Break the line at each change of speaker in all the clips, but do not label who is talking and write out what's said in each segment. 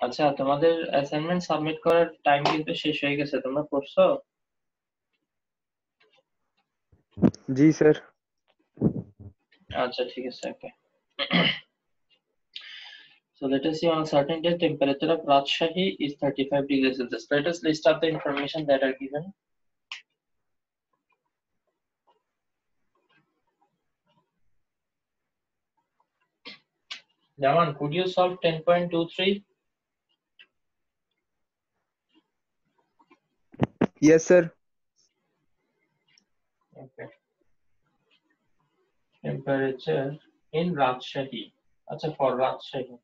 আচ্ছা, তোমাদের assignment submit করার টাইম কিন্তু শেষ হয়ে গেছে, তোমরা পড়ছো?
জি স্যার।
আচ্ছা, ঠিক আছে, ওকে। So let us see, on a certain day, temperature of Rajshahi is 35 degrees Celsius. Let us list out the information that are given. Yaman, could you solve 10.23?
Yes sir.
Okay. Temperature in Rajshahi. Acha, for Rajshahi.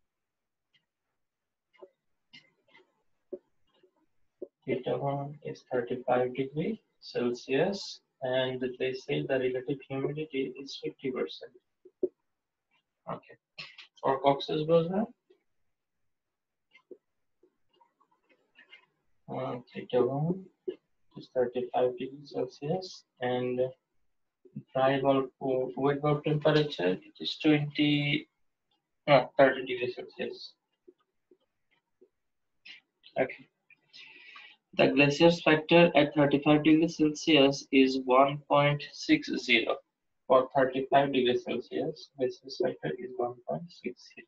Theta 1 is 35 degrees Celsius, and they say the relative humidity is 50%. Okay. For Cox's Bazar, theta 1 is 35 degrees Celsius, and dry bulb wet bulb temperature, it is 30 degrees Celsius. Okay. The glacier's factor at 35 degrees Celsius is 1.60. For 35 degrees Celsius, glacier's factor is 1.60.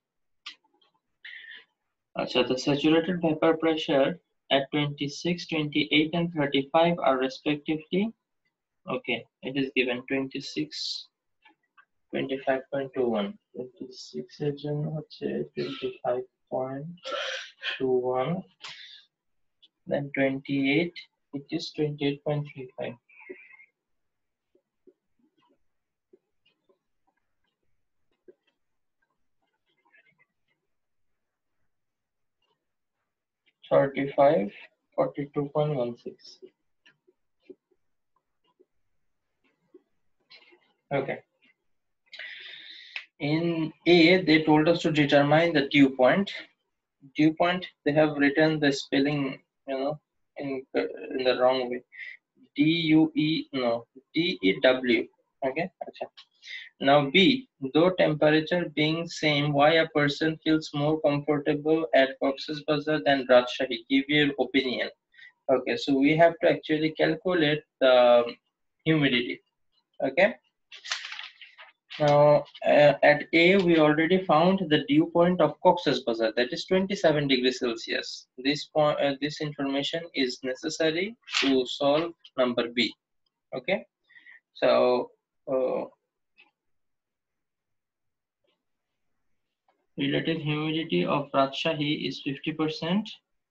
So the saturated vapor pressure at 26, 28, and 35 are respectively, okay, it is given 26, 25.21. 26 এর জন্য হচ্ছে 25.21, then 28, it is 28.35. Thirty-five, 42.16. Okay. In A, they told us to determine the dew point. Dew point, they have written the spelling, in the wrong way. D-U-E, no, D-E-W. Okay. Now B, though temperature being same, why a person feels more comfortable at Cox's Bazar than Rajshahi? Give your opinion. Okay, so we have to actually calculate the humidity. Okay. Now at A, we already found the dew point of Cox's Bazar, that is 27 degrees Celsius. This information is necessary to solve number B. Okay, so relative humidity of Rajshahi is 50%.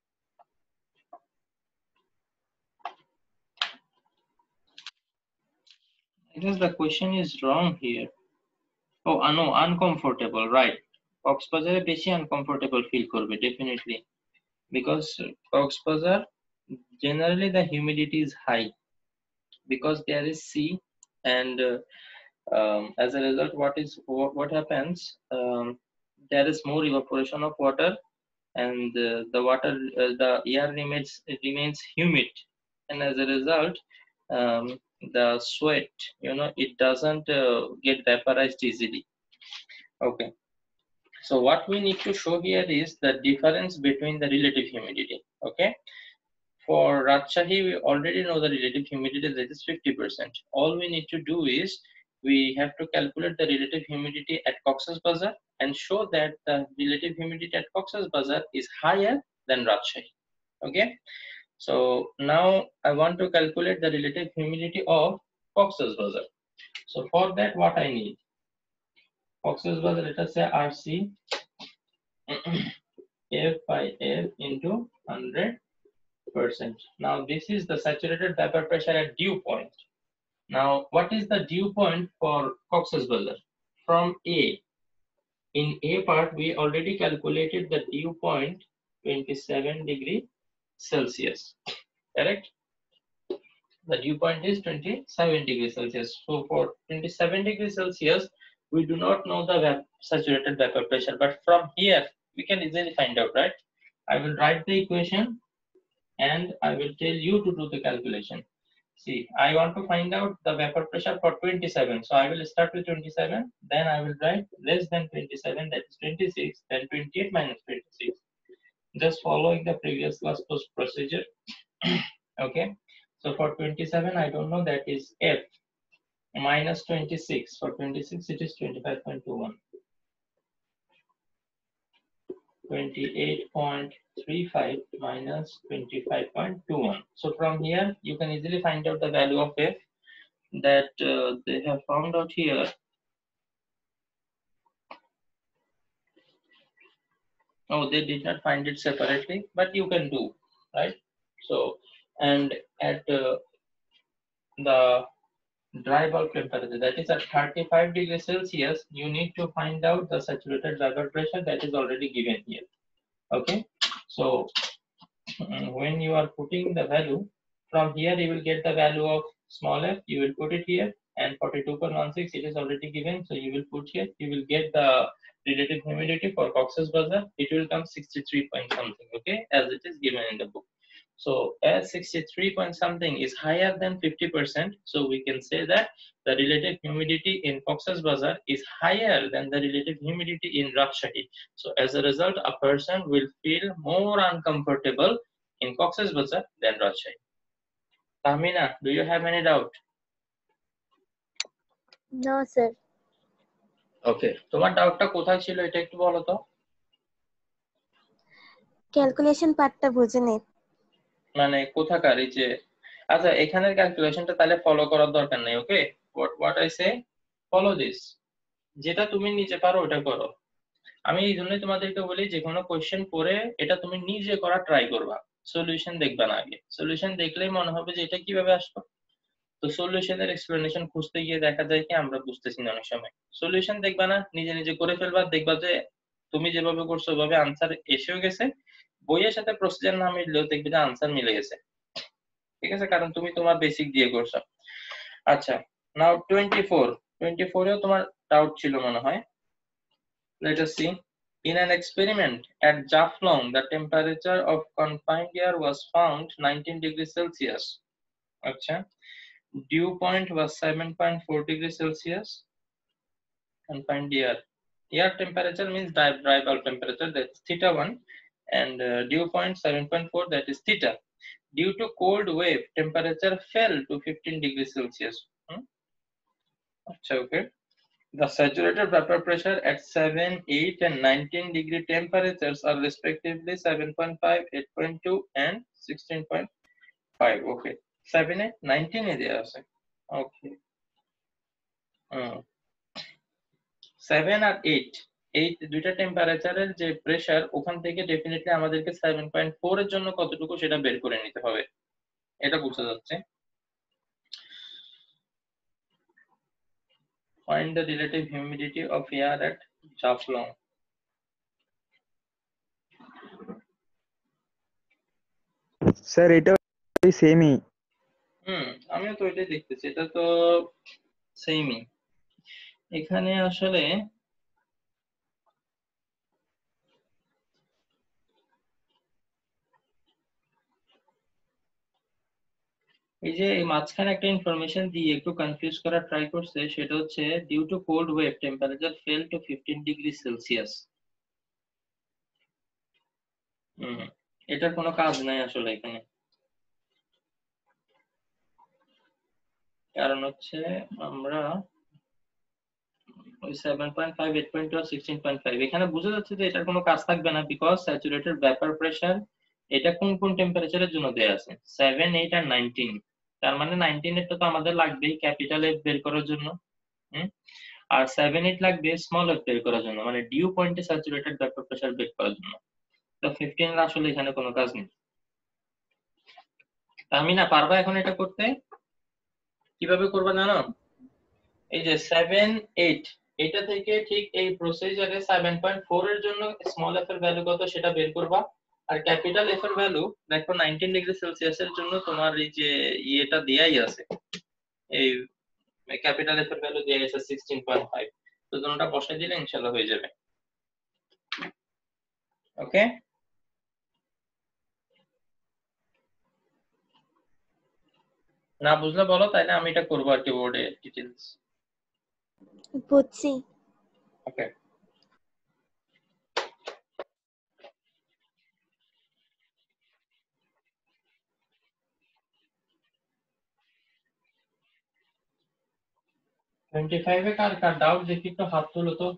I guess the question is wrong here. Oh, no, uncomfortable, right? Cox's বেশি uncomfortable feel করবে, definitely, because Cox's generally the humidity is high because there is sea, and as a result, what happens? There is more evaporation of water, and the air remains humid, and as a result, the sweat, it doesn't get vaporized easily. Okay. So what we need to show here is the difference between the relative humidity. Okay. For Rajshahi, we already know the relative humidity, that is 50%. All we need to do is we have to calculate the relative humidity at Cox's Bazar and show that the relative humidity at Cox's Bazar is higher than Rajshahi. Okay. So now I want to calculate the relative humidity of Cox's Bazar. So for that, what I need? Cox's Bazar, let us say RC F by F into 100%. Now this is the saturated vapor pressure at dew point. Now what is the dew point for Cox's Bazar? From A, in A part we already calculated the dew point 27 degrees Celsius, correct? The dew point is 27 degrees Celsius. So for 27 degrees Celsius, we do not know the saturated vapor pressure, but from here we can easily find out, right? I will write the equation and I will tell you to do the calculation. See, I want to find out the vapor pressure for 27. So I will start with 27, then I will write less than 27, that is 26, then 28 minus 26. just following the previous class post procedure. Okay, so for 27 I don't know, that is f minus 26. For 26 it is 25.21, 28.35 minus 25.21. So from here you can easily find out the value of f that they have found out here. Oh, they did not find it separately, but you can do, right? So, and at the dry bulb temperature, that is at 35 degrees Celsius, you need to find out the saturated vapor pressure that is already given here. Okay, so when you are putting the value from here, you will get the value of small f, you will put it here, and 42.16 it is already given, so you will put here, you will get the relative humidity for Cox's buzzer, it will come 63 point something, okay, as it is given in the book. So as 63 point something is higher than 50%, so we can say that the relative humidity in Cox's Bazar is higher than the relative humidity in Rajshahi. So as a result, a person will feel more uncomfortable in Cox's Bazar than Rajshahi. Tahmina, do you have any doubt?
No, sir.
Okay, তোমার ডাউটটা কোথায় ছিল এটা একটু বলো তো।
Calculation পার্টটা বুঝিনি।
মানে কোথাকার এই যে, আচ্ছা এখানের ক্যালকুলেশনটা তাহলে ফলো করার দরকার নেই। Okay, what I say, follow this, যেটা তুমি নিজে পারো ওটা করো। আমি এই জন্যই তোমাদেরকে বলি যে কোনো কোয়েশ্চেন পড়ে এটা তুমি নিজে করা ট্রাই করবা, সলিউশন দেখবা না আগে। সলিউশন দেখলেই মনে হবে যে এটা কিভাবে আসলো, তো সলিউশনের এক্সপ্লেনেশন খুঁজতে গিয়ে দেখা যায় কি আমরা বুঝতেছি না অনেক সময়। সলিউশন দেখবা না, নিজে নিজে করে ফেলবা, দেখবা যে তুমি যেভাবে করছো ওভাবে আনসার এসেও গেছে, বইয়ের সাথে প্রসিজার না মিললেও দেখবে যে আনসার মিলে গেছে, ঠিক আছে, কারণ তুমি তোমার বেসিক দিয়ে করছো। আচ্ছা, নাও 24 এও তোমার ডাউট ছিল মনে হয়। Let us see. In an experiment at Jaflong, the temperature of confined air was found 19 degrees Celsius. Acha. Dew point was 7.4 degrees Celsius. Confined air. Air temperature means dry bulb temperature, that's theta1, and dew point 7.4, that is theta. Due to cold wave, temperature fell to 15 degrees Celsius. Acha, okay. The saturated vapor pressure at 7, 8 and 19 degree temperatures are respectively 7.5, 8.2 and 16.5. Okay. 7 8 19 এ দেয়া আছে। Okay. 7 আর 8 এই দুইটা টেম্পারেচারের যে pressure ওখান থেকে definitely আমাদেরকে 7.4 এর জন্য কতটুকু সেটা বের করে নিতে হবে, এটা বোঝা যাচ্ছে। Find the relative humidity of air at Jaflong.
Sir এটা সেমই।
আমিও তো এটাই দেখতেছি, এটা তো সেমই। এখানে আসলে এই যে মাঝখানে একটা ইনফরমেশন দিয়ে একটু কনফিউজ করা ট্রাই করছে, সেটা হচ্ছে due to cold wave temperature fell to 15 degree Celsius. এটার কোনো কাজ নাই আসলে এখানে, কারণ হচ্ছে আমরা ওই 7.5, 8.2 আর 16.5 এখানে বোঝা যাচ্ছে যে এটার কোনো কাজ থাকবে না, বিকজ স্যাচুরেটেড ভ্যাপার প্রেসার এটা কোন কোন টেম্পারেচারের জন্য দেয়া আছে, 7, 8 আর 19। তার মানে 19 এরটা তো আমাদের লাগবেই ক্যাপিটাল এফ বের করার জন্য, আর 7, 8 লাগবে স্মল এফ বের করার জন্য, মানে ডিউ পয়েন্টে স্যাচুরেটেড ভ্যাপার প্রেসার বের করার জন্য। তো 15 এর আসলে এখানে কোনো কাজ নেই। আমি না পারবা এখন এটা করতে, কিভাবে করবা জানো? এই যে 7, 8 এটা থেকে ঠিক এই প্রসিজারে 7.4 এর জন্য স্মল এফ এর ভ্যালু কত সেটা বের করবা, আর ক্যাপিটাল এফ এর ভ্যালু দেখো 19 ডিগ্রি সেলসিয়াস এর জন্য তোমার এই যে ইয়েটা দেয়াই আছে, এই ক্যাপিটাল এফ এর ভ্যালু দেয়া আছে 16.5, তো দুটোটা বসাই দিলে ইনশাআল্লাহ হয়ে যাবে। ওকে, না বুঝলে বলো, তাইলে আমি এটা করবো আর কি বোর্ডে ডিটেইলস।
বুঝছি।
ওকে, 25 এ কার কার ডাউট দেখি একটু হাত তুলো তো।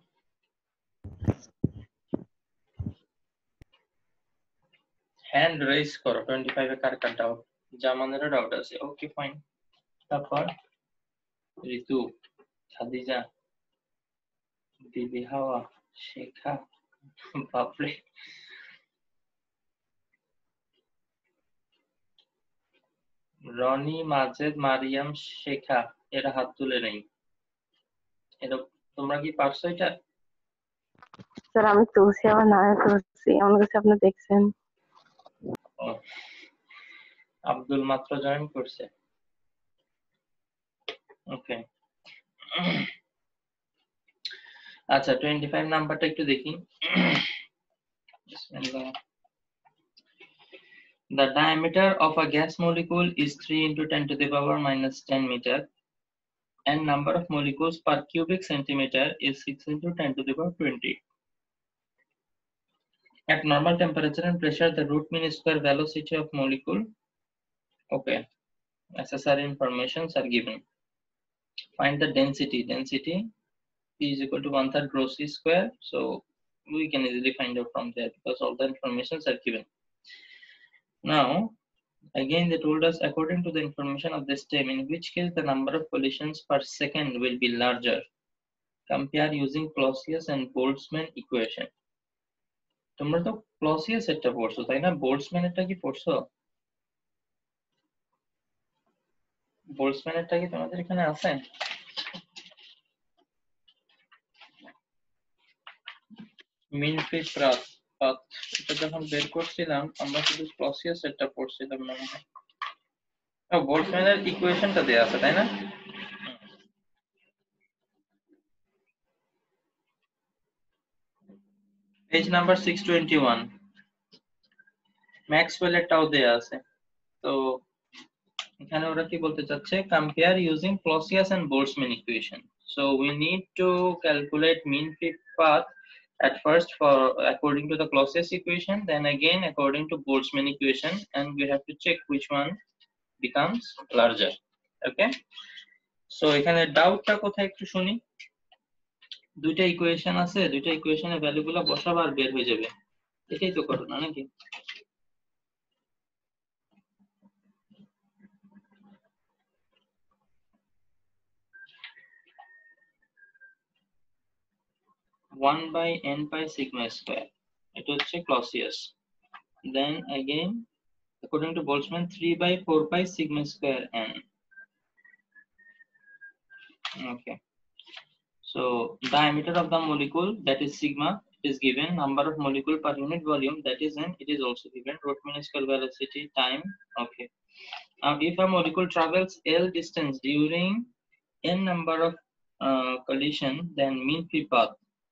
হ্যান্ড রেজ করো 25 এ কার কার ডাউট। জামানেরও ডাউট আছে, ওকে ফাইন। তারপর ঋতু, খাদিজা, দিদি হাওয়া, শেখা, বাপরে। রনি, মাজেদ, মারিয়াম, শেখা এরা হাত তুলে নেই। এটা তোমরা কি পারছো এটা?
স্যার আমি তুলছি, আমার না তুলছি, আমার কাছে আপনি দেখছেন।
ও, আব্দুল মাত্র জয়েন করছে, ওকে। আচ্ছা 25 নাম্বারটা একটু দেখি। বিসমিল্লাহ। The diameter of a gas molecule is 3 into 10 to the power minus 10 meter, and number of molecules per cubic centimeter is 6 into 10 to the power 20. At normal temperature and pressure, the root mean square velocity of molecule. Okay, necessary informations are given. Find the density. Density is equal to 1/3 rho c square. So we can easily find out from there because all the informations are given. Now, again they told us according to the information of this term, in which case the number of collisions per second will be larger. Compare using Clausius and Boltzmann equation. তোমরা তো Clausius এটা পড়ছো তাই না? Boltzmann এটা কি পড়ছো? Boltzmann এটা কি তোমাদের এখানে আছে? মিন ফ্রি পাথ, এটা যখন বের করছিলাম আমরা শুধু ক্লসিয়াস এটা পড়ছিলাম মনে হয়। ও, বোল্টজম্যানের ইকুয়েশনটা দেয়া আছে তাই না? পেজ নাম্বার 621, ম্যাক্সওয়েলেরটাও দেয়া আছে। তো এখানে ওরা কি বলতে চাচ্ছে, compare using Clausius and Boltzmann equation. So we need to calculate mean free path at first for according to the Clausius equation, then again according to Boltzmann equation, and we have to check which one becomes larger. Okay, so এখানে ডাউটটা কোথায় একটু শুনি। দুইটা equation আছে, দুইটা ইকুয়েশনের ভ্যালুগুলো বসাবো আর বের হয়ে যাবে, এটাই তো করো না নাকি? One by n by sigma square, এটা হচ্ছে Clausius. Then again according to Boltzmann 3 by 4 pi sigma square n. Okay, so diameter of the molecule, that is sigma, is given. Number of molecule per unit volume, that is n, it is also given. Root mean square velocity, time. Okay, now if a molecule travels L distance during n number of collision, then mean free path.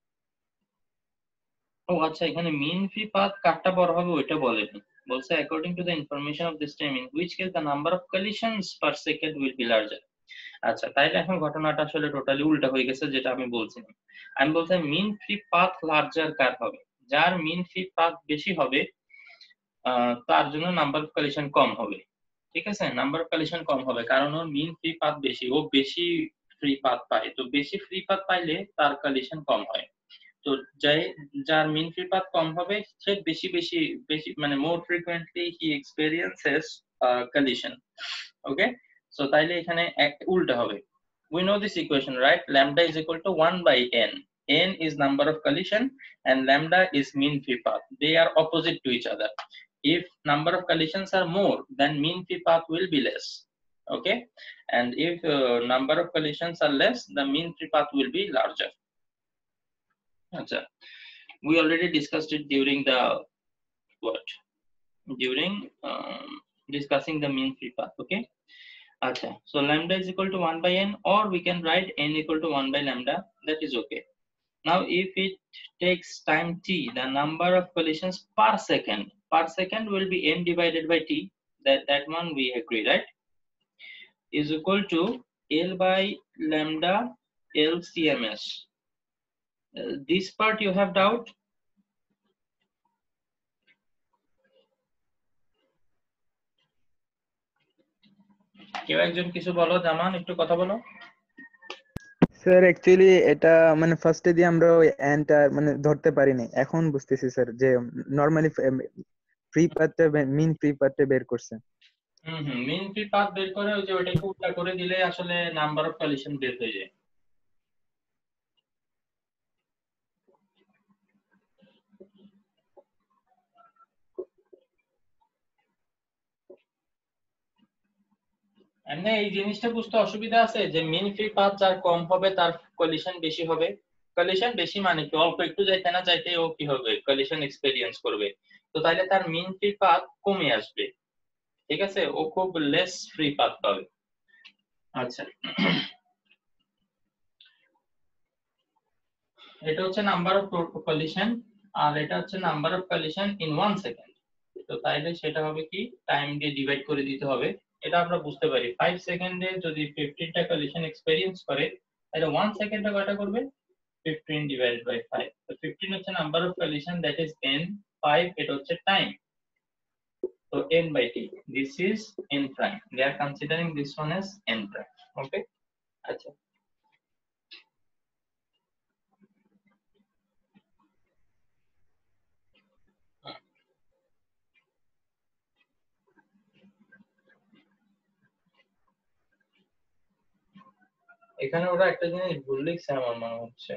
ও আচ্ছা, এখানে mean free path কাটটা বড় হবে ওইটা বলেনি, বলছে according to the information of this term, in which case the number of collisions per second will be larger. আচ্ছা, তাইলে এখন ঘটনাটা আসলে টোটালি উল্টা হয়ে গেছে যেটা আমি বলছিলাম। আমি বলছি মিন ফ্রি পাথ লার্জার কার হবে, যার মিন ফ্রি পাথ বেশি হবে তার জন্য নাম্বার অফ কলিশন কম হবে। ঠিক আছে, নাম্বার অফ কলিশন কম হবে কারণ ওর মিন ফ্রি পাথ বেশি, ও বেশি ফ্রি পাথ পায়, তো বেশি ফ্রি পাথ পাইলে তার কলিশন কম হয়। তো যার মিন ফ্রি পাথ কম হবে সে বেশি বেশি বেশি মানে more frequently he experiences collision. Okay, so তাইলে এখানে উল্টা হবে। We know this equation, right? Lambda is equal to 1 by n. N is number of collision and lambda is mean free path. They are opposite to each other. If number of collisions are more, then mean free path will be less. Okay, and if number of collisions are less, the mean free path will be larger. Achha, we already discussed it during the during discussing the mean free path. Okay, Achha, so lambda is equal to 1 by n, or we can write n equal to 1 by lambda, that is okay. Now if it takes time t, the number of collisions per second will be n divided by t, that one we agree, right, is equal to L by lambda LCMS. This part you have doubt? কেউ একজন কিছু বলো, জামান একটু কথা বলো।
Sir actually এটা মানে ফার্স্টে দিয়ে আমরা ওই এন্ডটা মানে ধরতে পারিনি, এখন বুঝতেছি স্যার যে নরমালি ফ্রি পাথটা মিন ফ্রি পাথটা বের করছে।
মিন ফ্রি পাথ বের করে ওই যে ওইটাকে উল্টা করে দিলে আসলে নাম্বার অফ কলিশন বের হয়ে যায়। এমনি এই জিনিসটা বুঝতে অসুবিধা আছে যে মিন ফ্রি পাথ যার কম হবে তার কলিশন বেশি হবে। কলিশন বেশি মানে কি অল্প একটু যাইতে না যাইতে ও কি হবে কলিশন এক্সপেরিয়েন্স করবে, তো তাইলে তার মিন ফ্রি পাথ কমে আসবে, ঠিক আছে, ও খুব লেস ফ্রি পাথ পাবে। আচ্ছা, এটা হচ্ছে নাম্বার অফ কলিশন আর এটা হচ্ছে number of collision in 1 second. তো তাইলে সেটা হবে কি টাইম দিয়ে ডিভাইড করে দিতে হবে। এটা আমরা বুঝতে পারি 5 সেকেন্ডে যদি 15টা কলিশন এক্সপেরিয়েন্স করে তাহলে 1 সেকেন্ডে কয়টা করবে 15 ডিভাইডেড বাই 5। তো 15 হচ্ছে number of collision, that is n, 5 এটা হচ্ছে টাইম, তো n by t, this is n prime, they are considering this one as n prime. Okay, আচ্ছা এখানে ওরা একটা জিনিস ভুল লিখছে আমার মনে হচ্ছে,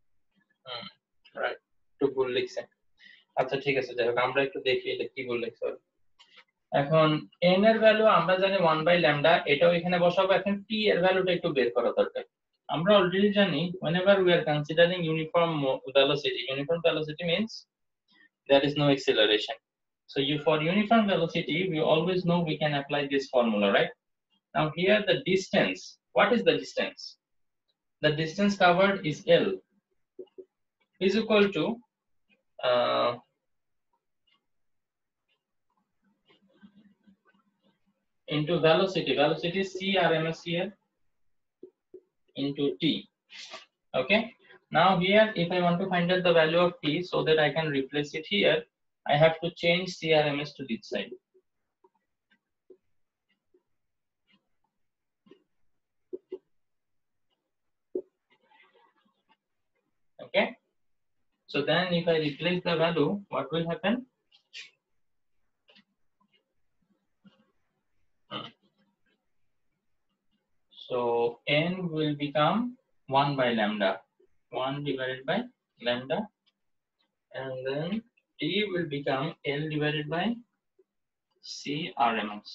রাইট, একটু ভুল লিখছে। আচ্ছা ঠিক আছে, যাই হোক আমরা একটু দেখি এটা কি ভুল লিখছে ওরা। এখন n এর ভ্যালু আমরা জানি 1 বাই ল্যামডা, এটাও এখানে বসাবো। এখন t এর ভ্যালুটা একটু বের করা দরকার। আমরা অলরেডি জানি whenever we are considering uniform velocity means there is no acceleration. So for uniform velocity we always know we can apply this formula, right? Now here the distance, what is the distance? The distance covered is L is equal to into velocity is c RMS here into t. Okay, now here if I want to find out the value of t so that I can replace it here, I have to change c RMS to this side. Okay, so then if I replace the value, what will happen? So n will become 1 by lambda, 1 divided by lambda, and then t will become L divided by c RMS,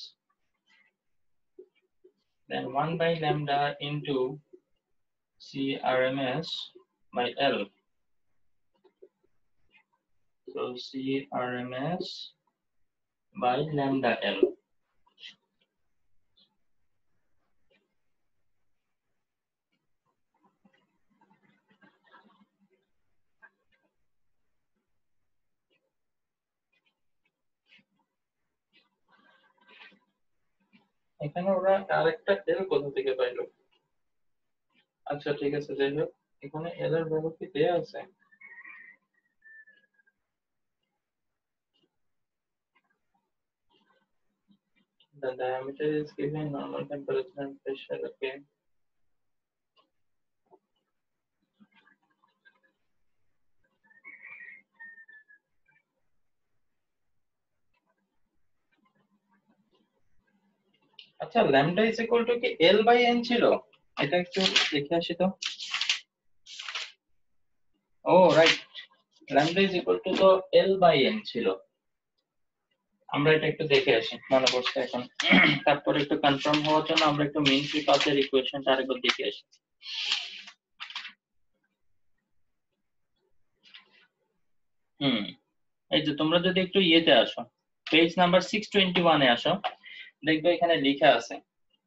then 1 by lambda into c RMS by L. So c RMS by lambda L. এখানে ওরা আরেকটা L কোথা থেকে পাইলো? আচ্ছা ঠিক আছে, যাই হোক এখানে L এর ভ্যালু কি দেয়া আছে? The diameter is given, normal temperature and pressure. Okay, আচ্ছা lambda is equal to কি L by n ছিল? এটা একটু দেখে আসি তো। Oh right, lambda is equal to তো L by n ছিল। আমরা এটা একটু দেখে আসি, মনে পড়ছে এখন। তারপরে একটু কনফার্ম হওয়ার জন্য আমরা একটু মিন ফ্রি পাথের ইকুয়েশনটা আরেকবার দেখে আসি। এই যে তোমরা যদি একটু ইয়েতে আসো, পেজ নাম্বার 621 এ আসো, দেখবে এখানে লেখা আছে,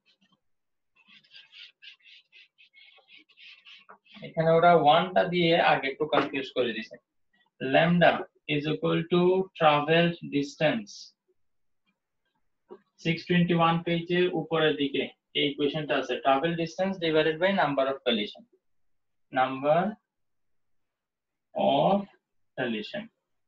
এখানে ওরা 1টা দিয়ে আগে একটু কনফিউজ করে দিয়েছে। lambda is equal to traveled distance, 621 পেজে উপরের দিকে এই ইকুয়েশনটা আছে, travel distance divided by number of collision, number of collision.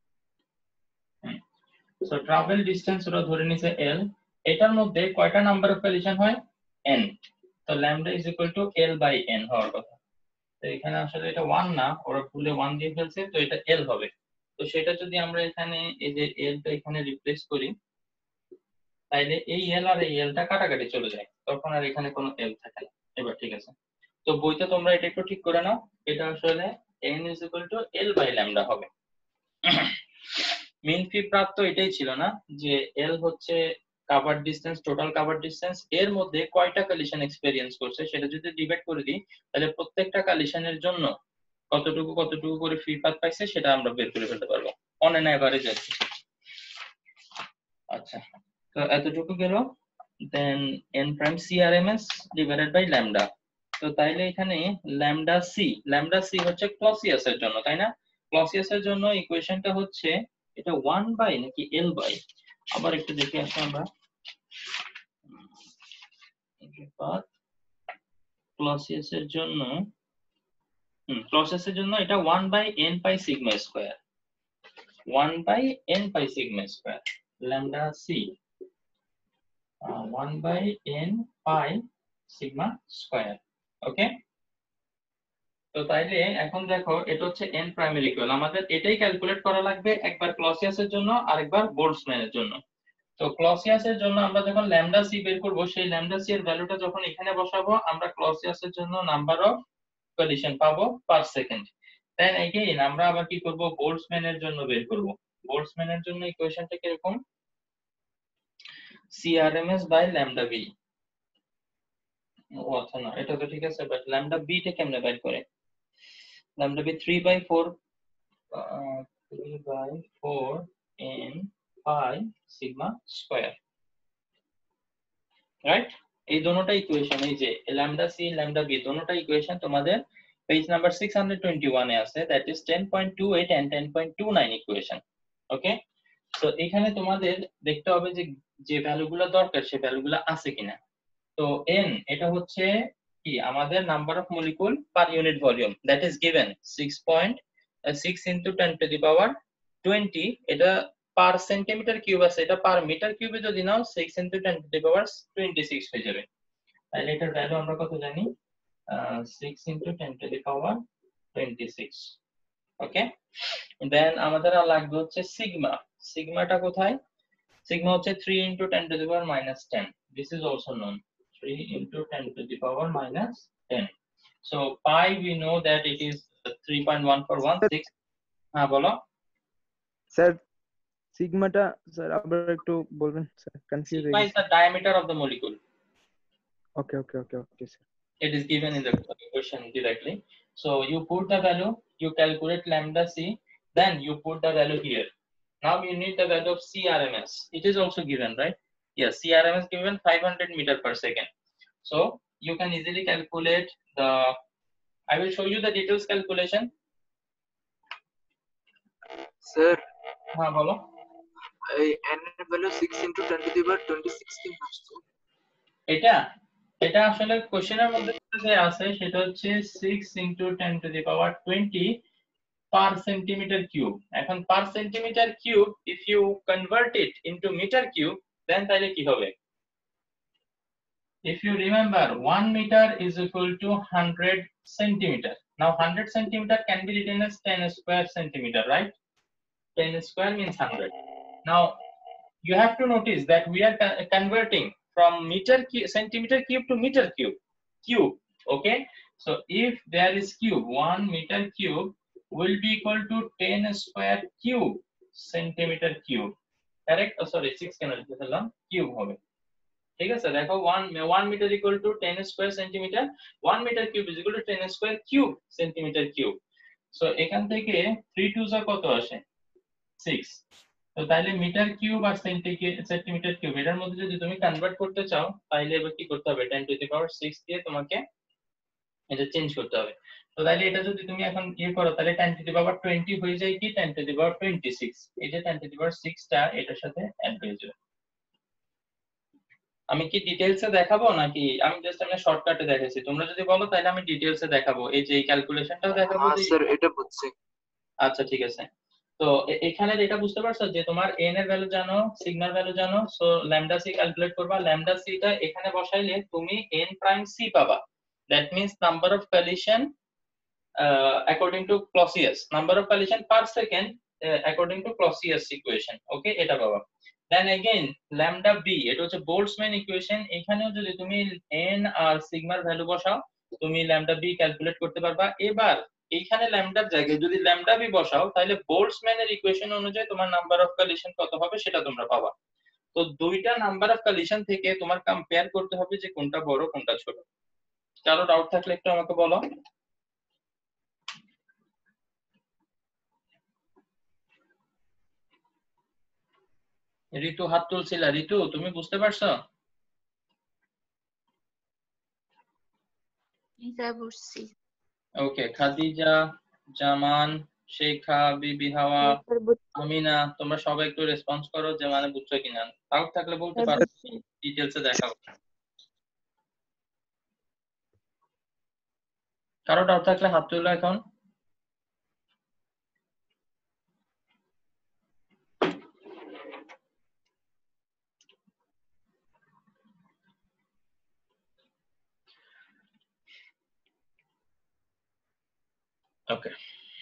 So travel distance ওরা ধরে নিছে L, এটার মধ্যে কয়টা নাম্বার অফ কলিশন হয় n, তো lambda is equal to L by n হওয়ার কথা। তো এখানে আসলে এটা 1 না, ওরা ভুলে 1 দিয়ে ফেলছে, তো এটা l হবে। তো সেটা যদি আমরা এখানে এই যে l টা এখানে রিপ্লেস করি, তাইলে এই l আর এই l টা কাটাকাটি চলে যায়, তখন আর এখানে কোনো l থাকে না। এবার ঠিক আছে, তো বইতে তোমরা এটা একটু ঠিক করে নাও, এটা আসলে n l/λ হবে। মিন ফি প্রাপ্ত এটাই ছিল না যে l হচ্ছে cover distance, total cover distance, এর মধ্যে কয়টা কলিশন এক্সপেরিয়েন্স করছে সেটা যদি ডিভাইড করে দিই, তাহলে প্রত্যেকটা কলিশনের জন্য কতটুকু কতটুকু করে ফ্রি পাথ পাইছে সেটা আমরা বের করে ফেলতে পারবো অন এন এভারেজ আর কি। আচ্ছা, তো এতটুকু গেল। Then n prime CRMS divided by lambda. তো তাইলে এখানে ল্যামডা সি হচ্ছে ক্লসিয়াস এর জন্য, তাই না? ক্লসিয়াস এর জন্য ইকুয়েশনটা হচ্ছে এটা 1 বাই নাকি l বাই, আবার একটু দেখে আসি আমরা। ক্লসিয়াস এর জন্য এটা 1 by n pi sigma square, 1 by n pi sigma square lambda C, 1 by n pi sigma square. Okay, তো তাইলে এখন দেখো এটা হচ্ছে n প্রাইমারি ইকুয়াল, আমাদের এটাই ক্যালকুলেট করা লাগবে, একবার ক্লসিয়াসের জন্য আর একবার বোল্টজম্যানের জন্য। তো ক্লসিয়াসের জন্য আমরা যখন ল্যামডা সি বের করব, সেই ল্যামডা সি এর ভ্যালুটা যখন এখানে বসাবো, আমরা ক্লসিয়াসের জন্য নাম্বার অফ কলিশন পাবো পার সেকেন্ড। দেন এগেইন আমরা আবার কি করব, বোল্টজম্যানের জন্য বের করব। বোল্টজম্যানের জন্য ইকুয়েশনটা কিরকম, CRMS বাই ল্যামডা বি। ও আচ্ছা না, এটা তো ঠিক আছে, বাট ল্যামডা বি টা কেমনে বের করে? Lambda B 3/4 n pi sigma square, right? এই দুটোটা ইকুয়েশন, এই যে ল্যামডা সি ল্যামডা বি দুটোটা ইকুয়েশন তোমাদের পেজ নাম্বার 621 এ আছে, that is 10.28 and 10.29 equation. Okay, তো এখানে তোমাদের দেখতে হবে যে যে ভ্যালুগুলো দরকার সেই ভ্যালুগুলো আছে কিনা। তো n এটা হচ্ছে কি আমাদের number of molecule per unit volume, that is given 6.6 into 10 to the power 20, এটা পার সেন্টিমিটার কিউব আছে, এটা পার মিটার কিউবে যদি নাও 6 into 10 to the power 26 হয়ে যাবে। তাহলে এটার ভ্যালু আমরা কত জানি, 6 into 10 to the power 26। ওকে, দেন আমাদের আর লাগবে হচ্ছে সিগমা। সিগমাটা কোথায়? সিগমা হচ্ছে 3 into 10 to the power minus 10, this is also known, 3 into 10 to the power minus 10. So pi we know that it is 3.1416. হ্যাঁ বলো
স্যার সিগমাটা স্যার আবার একটু বলবেন স্যার, কনফিউজ হয়ে
sigma is
গেছি।
the diameter of the molecule.
Okay okay okay okay sir.
It is given in the question directly. So you put the value, you calculate lambda c, then you put the value here. Now you need the value of CRMS. It is also given, right? Yes, CRMS given 500 meter per second. So you can easily calculate the, I will show you the details calculation.
Sir
হ্যাঁ বলো।
এই n এর value 6 into 10 to the power 26 কি আসছে?
এটা আসলে কোশ্চেনের মধ্যে যে আছে সেটা হচ্ছে 6 into 10 to the power 20 per centimeter cube. এখন per centimeter cube if you convert it into meter cube, then তাহলে কি হবে? If you remember, 1 meter is equal to 100 centimeter. Now 100 centimeter can be written as 10 square centimeter, right? 10 square means 100. Now you have to notice that we are converting from centimeter cube to meter cube. Okay, so if there is cube, 1 meter cube will be equal to 10 square cube centimeter cube, correct? Oh, sorry, 6 কেন লিখে ফেললাম, cube হবে। ঠিক আছে, দেখো 1 meter equal to 10 square centimeter, 1 meter cube is equal to 10 square cube centimeter cube. So এখান থেকে 3 2 যা কত আসে, 6। তো তাহলে মিটার কিউব আর সেন্টিমিটার কিউব এটার মধ্যে যদি তুমি কনভার্ট করতে চাও, তাহলে এবার কি করতে হবে, 10 to the power 6 দিয়ে তোমাকে এটা চেঞ্জ করতে হবে। তো তাহলে এটা যদি তুমি এখন করো, তাহলে 10 to the power 20 হয়ে যায় কি 10 to the power 26, এই যে 10 to the power 6 টা এটার সাথে অ্যাড হয়ে যাবে। আমি কি ডিটেইলসে দেখাবো নাকি আমি জাস্ট শর্টকাটে দেখাইছি? তোমরা যদি বলো তাহলে আমি ডিটেইলসে দেখাবো, এই যে এই ক্যালকুলেশনটাও দেখাবো।
হ্যাঁ স্যার এটা বুঝছি।
আচ্ছা ঠিক আছে, তো এখানে এটা বুঝতে পারছো যে তোমার n এর ভ্যালু জানো, সিগমার ভ্যালু জানো, সো ল্যামডা সি ক্যালকুলেট করবা। ল্যামডা সি টা এখানে বসাইলে তুমি n প্রাইম সি পাবা, that means number of collision according to Clausius, number of collision per second according to Clausius equation. Okay, এটা বাবা। Then again lambda b, এটা হচ্ছে Boltzmann equation। এখানেও যদি তুমি n আর সিগমার ভ্যালু বসাও, তুমি lambda b ক্যালকুলেট করতে পারবা। এবার এইখানে ল্যামডার জায়গায় যদি lambda b বসাও, তাহলে বোল্টজম্যানের ইকুয়েশন অনুযায়ী তোমার নাম্বার অফ কলিশন কত হবে সেটা তোমরা পাবা। তো দুইটা নাম্বার অফ কলিশন থেকে তোমার কম্পেয়ার করতে হবে যে কোনটা বড় কোনটা ছোট। কারো ডাউট থাকলে একটু আমাকে বলো। ঋতু হাত তুলছিল, ঋতু তুমি বুঝতে পারছো?
বুঝছি।
ওকে, খাদিজা, জামান, শেখা, বিবি হাওয়া, আমিনা, তোমরা সবাই একটু রেসপন্স করো যে মানে বুঝছো কিনা। ডাউট থাকলে বলতে পারো, ডিটেইলসে দেখাও। কারো ডাউট থাকলে হাত তুলো এখন। ওকে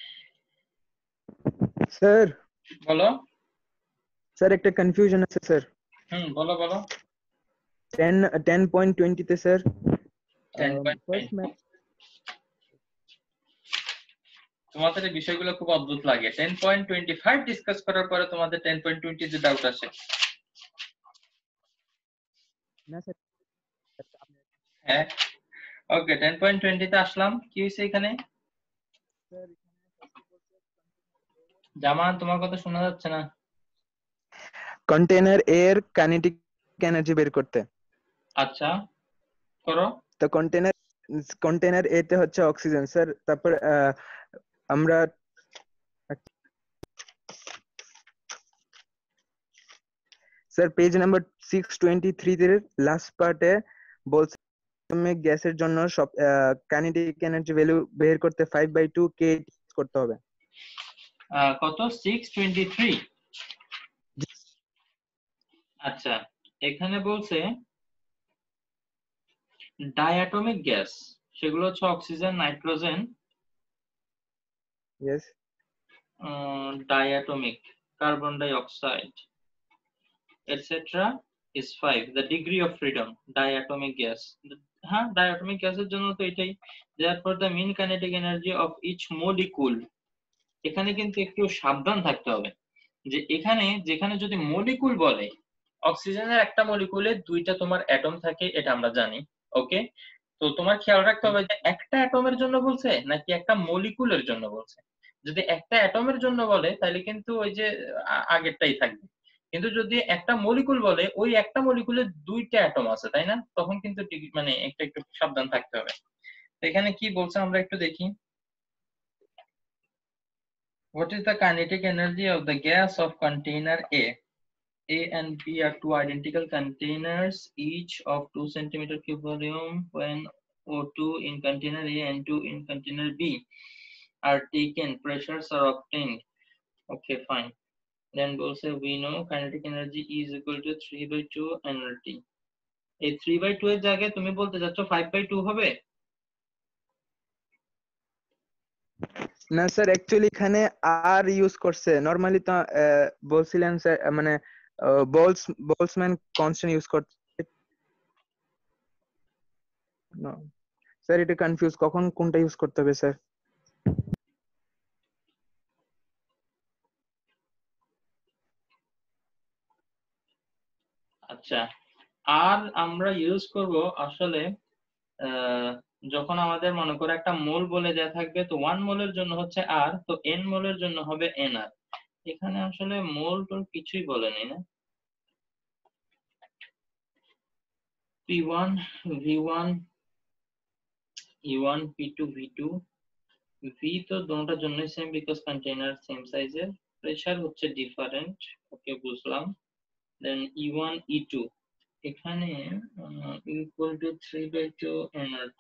স্যার
বলো।
স্যার একটা কনফিউশন আছে স্যার।
বলো বলো।
10.20 তে স্যার
10.20 তোমাদের এই বিষয়গুলো খুব অদ্ভুত লাগে। 10.25 ডিসকাস করার পরে তোমাদের 10.20 তে ডাউট আসে।
না স্যার।
হ্যাঁ ওকে, 10.20 তে আসলাম। কি হয়েছে এখানে? জামান তোমার কথা শোনা যাচ্ছে না।
কন্টেইনার এর কাইনেটিক এনার্জি বের করতে।
আচ্ছা করো।
তো কন্টেইনার এ তে হচ্ছে অক্সিজেন স্যার। তারপর আমরা স্যার পেজ নাম্বার 623 এর লাস্ট পার্টে বলছে গ্যাসের জন্য সব কাইনেটিক এনার্জি ভ্যালু বের করতে 5/2 কে করতে হবে।
কত? 623। আচ্ছা এখানে বলছে ডায়াটমিক গ্যাস, সেগুলো হচ্ছে oxygen, nitrogen,
yes
diatomic, carbon dioxide, etc. is 5. The degree of freedom, diatomic gas. হ্যাঁ diatomic গ্যাসের জন্য তো এটাই। Therefore the mean kinetic energy of each molecule, এখানে কিন্তু একটু সাবধান থাকতে হবে যে এখানে যেখানে যদি মলিকুল বলে, অক্সিজেনের একটা মলিকুলে দুইটা তোমার অ্যাটম থাকে, এটা আমরা জানি। ওকে, তো তোমার খেয়াল রাখতে হবে যে একটা অ্যাটমের জন্য বলছে নাকি একটা মলিকুলের জন্য বলছে। যদি একটা অ্যাটমের জন্য বলে তাহলে কিন্তু ওই যে আগেরটাই থাকবে, কিন্তু যদি একটা মলিকুল বলে ওই একটা মলিকুলে দুইটা অ্যাটম আছে, তাই না? তখন কিন্তু মানে একটু সাবধান থাকতে হবে। এখানে কি বলছে আমরা একটু দেখি। What is the kinetic energy of the gas of container A? A and B are two identical containers, each of 2 centimeter cube volume. When O2 in container A and 2 in container B are taken, pressures are obtained. Okay, fine. Then also we know kinetic energy is equal to 3/2 nRT. এই 3/2 এর জায়গায় তুমি বলতে যাচ্ছ 5/2 হবে?
না sir, actually এখানে আর use করছে। নরমালি তো বলছিলেন স্যার মানে বোল্টজম্যান কনস্ট্যান্ট ইউজ করতে। স্যার এটা কনফিউজ, কখন কোনটা ইউজ করতে হবে স্যার?
আচ্ছা, আর আমরা ইউজ করব আসলে যখন আমাদের মনে করে একটা মোল বলে দেয়া থাকবে, তো 1 মোলের জন্য হচ্ছে আর, তো n মোলের জন্য হবে nr। এখানে আসলে মোল টোল কিছুই বলেনি না। p1 v1 e1 p2 v2 v তো দুটোটার জন্য সেম, বিকজ কন্টেইনার সেম সাইজের। প্রেসার হচ্ছে ডিফারেন্ট, ওকে বুঝলাম। দেন e1 e2 এখানে ইকুয়াল টু 3/2 nRT।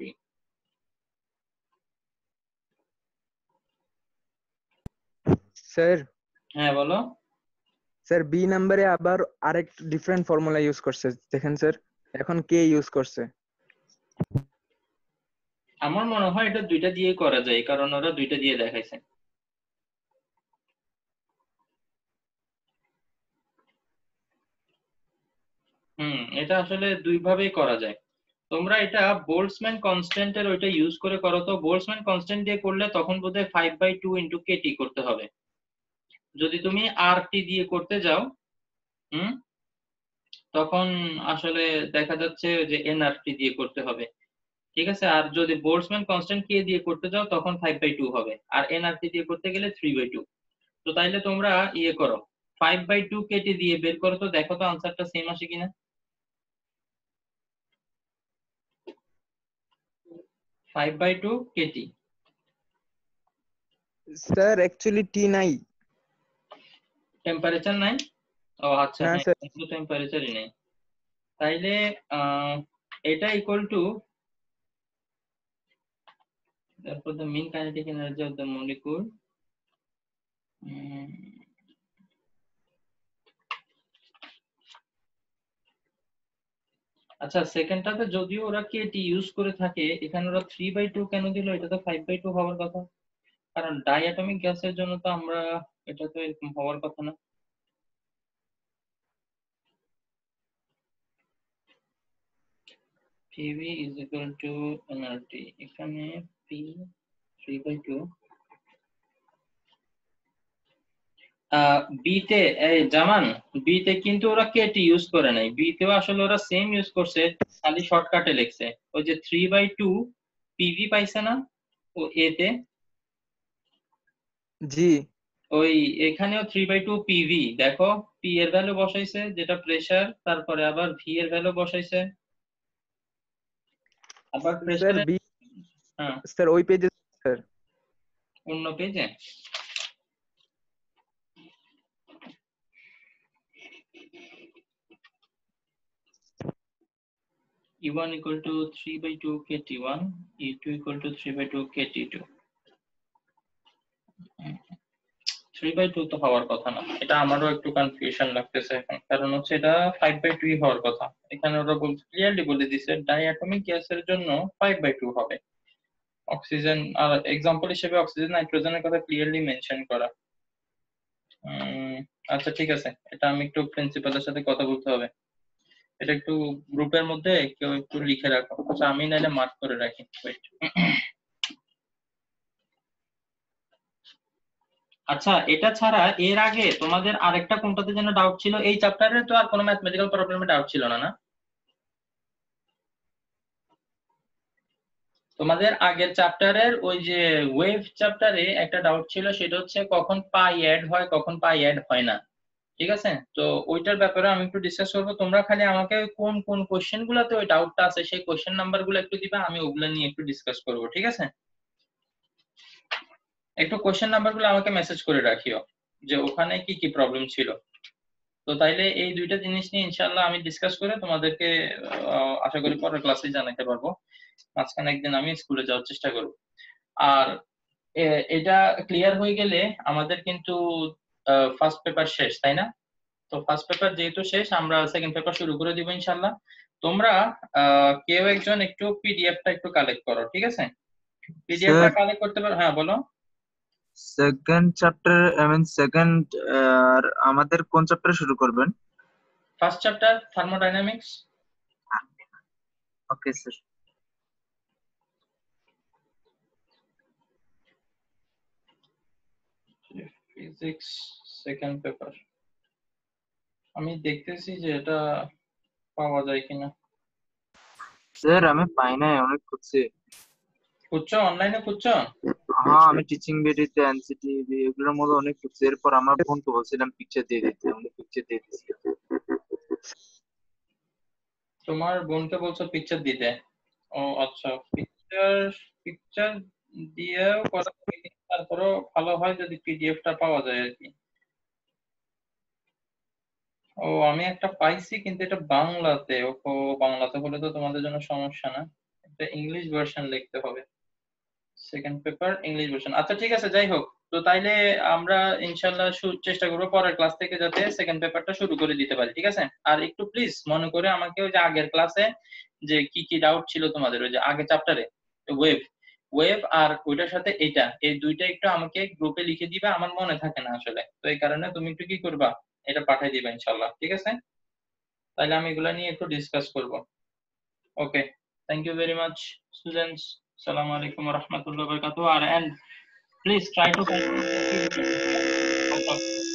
স্যার
হ্যাঁ বলো।
স্যার বি নাম্বারে আবার আরেক ডিফারেন্ট ফর্মুলা ইউজ করছে, দেখেন স্যার এখন কে ইউজ করছে।
আমার মনে হয় এটা দুইটা দিয়ে করা যায়, কারণ ওরা দুইটা দিয়ে দেখাইছে। এটা আসলে দুই ভাবেই করা যায়। তোমরা এটা বোল্টজম্যান কনস্ট্যান্টের ওইটা ইউজ করে করো তো। বোল্টজম্যান কনস্ট্যান্ট দিয়ে করলে তখন বোধহয় 5/2 ইন্টু কেটি করতে হবে। যদি তুমি আরটি দিয়ে করতে যাও তখন আসলে দেখা যাচ্ছে যে এনআরটি দিয়ে করতে হবে, ঠিক আছে। আর যদি বোল্টজম্যান কনস্ট্যান্ট কে দিয়ে করতে যাও তখন 5/2 হবে, আর এনআরটি দিয়ে করতে গেলে 3/2। তো তাইলে তোমরা ইয়ে করো, 5/2 কেটি দিয়ে বের করো তো, দেখো তো আনসারটা সেম আসে কিনা। 5/2 কেটি।
স্যার অ্যাকচুয়ালি টি নাই।
টেম্পারেচার নাই? ও আচ্ছা,
না
হ্যাঁ,
স্যার।
কিন্তু টেম্পারেচারই নেই। তাইলে এটা equal to, therefore the mean kinetic energy of the molecule আচ্ছা সেকেন্ডটাতে যদিও ওরা কেটি ইউজ করে থাকে, এখানে ওরা 3/2 কেন দিল? এটা তো 5/2 হওয়ার কথা, কারণ ডাইঅ্যাটমিক গ্যাসের জন্য তো আমরা, এটা তো এরকম হওয়ার কথা না। PV is equal to nRT, এখানে P 3/2। বিতে জামান, বিতে কিন্তু ওরা কেটি ইউজ করে নাই, বিতেও আসলে ওরা সেম ইউজ করছে, খালি শর্টকাটে লিখছে। ওই যে 3/2 পিভি পাইছে না ও এতে,
জি
ওই এখানেও 3/2 পিভি। দেখো পি এর ভ্যালু বসাইছে যেটা প্রেসার, তারপরে আবার ভি এর ভ্যালু বসাইছে, আবার
স্যার
প্রেসার।
বি
হ্যাঁ,
স্যার ওই পেজে স্যার।
অন্য পেজে E1 equal to 3/2 KT1, E2 equal to 3/2 KT2। 3/2 তো হওয়ার কথা না, এটা আমারও একটু কনফিউশন লাগতেছে এখন, কারণ হচ্ছে এটা 5/2 হওয়ার কথা। এখানে ওরা বলছে, ক্লিয়ারলি বলে দিছে ডাইঅ্যাটমিক গ্যাসের জন্য 5/2 হবে। অক্সিজেন আর এক্সাম্পল হিসেবে অক্সিজেন নাইট্রোজেনের কথা ক্লিয়ারলি মেনশন করা। আচ্ছা ঠিক আছে, এটা আমি একটু প্রিন্সিপালের সাথে কথা বলতে হবে। এটা একটু গ্রুপের মধ্যে কেউ একটু লিখে রাখো, আচ্ছা আমি নাইলে মার্ক করে রাখি। ওয়েট। আচ্ছা এটা ছাড়া এর আগে তোমাদের আরেকটা কোনটাতে যেন ডাউট ছিল? এই চ্যাপ্টারে তো আর কোনো ম্যাথমেটিক্যাল প্রবলেমে ডাউট ছিল না, না? তোমাদের আগের চ্যাপ্টারের ওই যে ওয়েভ চ্যাপ্টারে একটা ডাউট ছিল, সেটা হচ্ছে কখন পাই অ্যাড হয়, কখন পাই অ্যাড হয় না, ঠিক আছে। তো ওইটার ব্যাপারে আমি একটু ডিসকাস করবো, তোমরা খালি আমাকে কোন কোন কোশ্চেন গুলাতে ওই ডাউটটা আছে সেই কোশ্চেন নাম্বার গুলো একটু দিবা, আমি ওগুলা নিয়ে একটু ডিসকাস করবো, ঠিক আছে। একটু কোশ্চেন নাম্বার গুলো আমাকে মেসেজ করে রাখিও যে ওখানে কি কি প্রবলেম ছিল। তো তাইলে এই দুইটা জিনিস নিয়ে ইনশাআল্লাহ আমি ডিসকাস করে তোমাদেরকে আশা করি পরের ক্লাসে জানাতে পারবো। মাঝখানে একদিন আমি স্কুলে যাওয়ার চেষ্টা করব। আর এটা ক্লিয়ার হয়ে গেলে আমাদের কিন্তু ফার্স্ট পেপার শেষ, তাই না? তো ফার্স্ট পেপার যেহেতু শেষ, আমরা সেকেন্ড পেপার শুরু করে দিব ইনশাআল্লাহ। তোমরা কেউ একজন একটু পিডিএফটা একটু কালেক্ট করো, ঠিক আছে? পিডিএফটা কালেক্ট করতে পারো? হ্যাঁ বলো।
সেকেন্ড চ্যাপ্টার সেকেন্ড আমাদের কোন চ্যাপ্টার শুরু করবেন?
First chapter thermodynamics.
Okay sir.
Physics second paper, আমি দেখতেছি যে এটা পাওয়া যায় কিনা।
স্যার আমি পাই নাই, অনেক খুঁজছি।
খুঁজছো? অনলাইনে খুঁজছো?
হ্যাঁ আমি টিচিং বিডিতে এনসিটি এগুলোর মধ্যে অনেক খুঁজছি। এরপর আমার বোনকে বলছিলাম পিকচার দিয়ে দিতে, উনি পিকচার দিয়ে দিচ্ছে।
তোমার বোনকে বলছো পিকচার দিতে? ও আচ্ছা, পিকচার পিকচার দিয়েও করা যায়, কিন্তু তারপরেও ভালো হয় যদি পিডিএফটা পাওয়া যায় আর কি। ও আমি একটা পাইছি, কিন্তু এটা বাংলাতে। ও বাংলাতে হলে তো তোমাদের জন্য সমস্যা না, এটা ইংলিশ ভার্সন লিখতে হবে। সেকেন্ড পেপার ইংলিশ ভার্সন, আচ্ছা ঠিক আছে, যাই হোক। তো তাইলে আমরা ইনশাআল্লাহ চেষ্টা করবো পরের ক্লাস থেকে যাতে সেকেন্ড পেপারটা শুরু করে দিতে পারি, ঠিক আছে। আর একটু প্লিজ মনে করে আমাকে ওই যে আগের ক্লাসে যে কি কি ডাউট ছিল তোমাদের ওই যে আগের চ্যাপ্টারে, ওয়েভ ওয়েভ আর ওইটার সাথে এটা, এই দুইটা একটু আমাকে গ্রুপে লিখে দিবা, আমার মনে থাকে না আসলে, তো এই কারণে তুমি একটু কি করবা, এটা পাঠিয়ে দিবা ইনশাআল্লাহ, ঠিক আছে? তাহলে আমি এগুলা নিয়ে একটু ডিসকাস করব। Okay, thank you very much students, আসসালামু আলাইকুম ওয়া রাহমাতুল্লাহি ওয়া বারাকাতুহু, and please try to